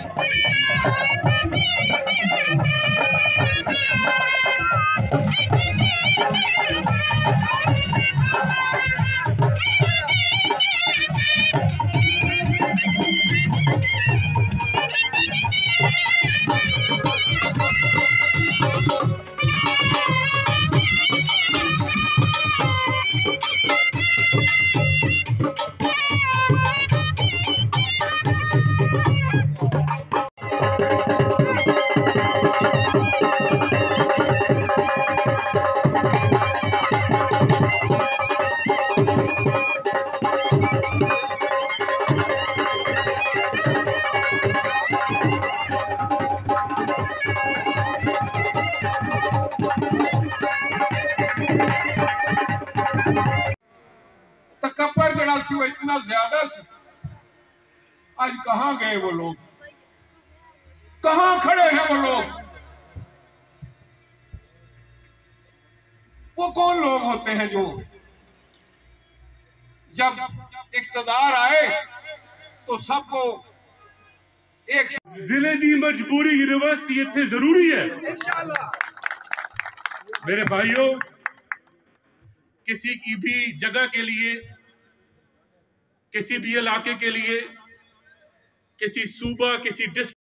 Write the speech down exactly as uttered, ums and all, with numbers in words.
تکبر جڑا سی وہ اتنا زیادہ سی. آج کہاں گئے وہ لوگ؟ کہاں کھڑے ہیں وہ لوگ؟ وہ کون لوگ ہوتے ہیں جو جب اقتدار آئے تو سب کو ایک ضلع دی مجبوری یونیورسٹی اتنے ضروری ہے. میرے بھائیوں، کسی کی بھی جگہ کے لیے، کسی بھی علاقے کے لیے، کسی صوبہ، کسی ڈسٹرکٹ